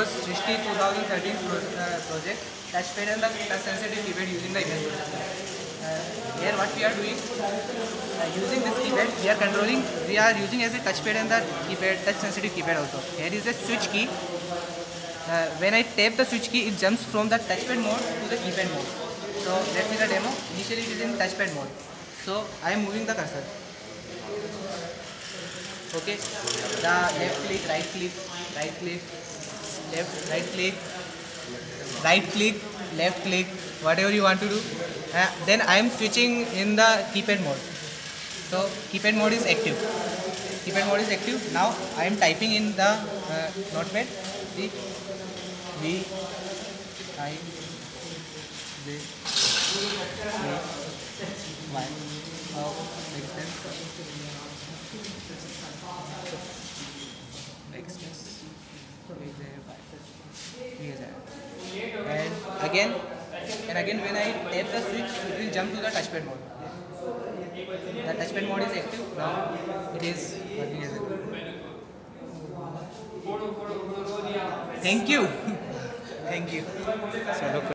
was Srishti 2013 project, touchpad and the touch sensitive keypad using the image processor. Here what we are doing, using this keypad, we are using as a touchpad and the keypad, touch sensitive keypad also. Here is a switch key. When I tap the switch key, it jumps from the touchpad mode to the keypad mode. So let's see the demo. Initially it is in touchpad mode. So I am moving the cursor. Okay, the left click, right click, right click, left, right click, left click, whatever you want to do. Then I am switching in the keypad mode. So keypad mode is active. Keypad mode is active. Now I am typing in the notepad. See, V I J Y. Next and again when I tap the switch, it will jump to the touchpad mode. The touchpad mode is active. Now it is working as a. Thank you. Thank you.